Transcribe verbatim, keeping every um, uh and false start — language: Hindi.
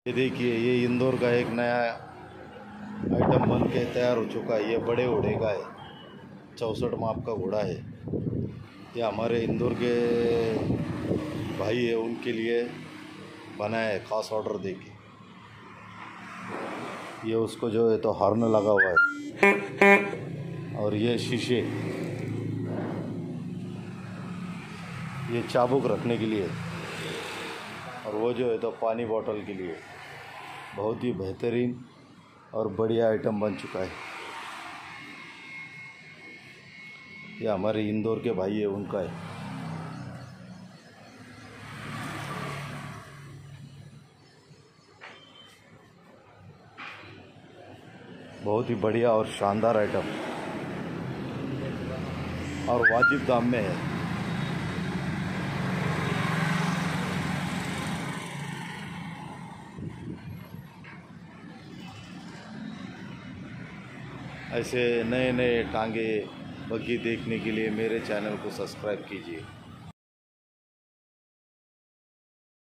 ये देखिए, ये इंदौर का एक नया आइटम बन के तैयार हो चुका है। ये बड़े घोड़े का है, चौंसठ माप का घोड़ा है। ये हमारे इंदौर के भाई है, उनके लिए बनाया है, खास ऑर्डर देके। ये उसको जो है तो हॉर्न लगा हुआ है, और ये शीशे, ये चाबुक रखने के लिए, और वो जो है तो पानी बोतल के लिए। बहुत ही बेहतरीन और बढ़िया आइटम बन चुका है। ये हमारे इंदौर के भाई है, उनका है। बहुत ही बढ़िया और शानदार आइटम, और वाजिब दाम में है। ऐसे नए नए टांगे बग्घी देखने के लिए मेरे चैनल को सब्सक्राइब कीजिए।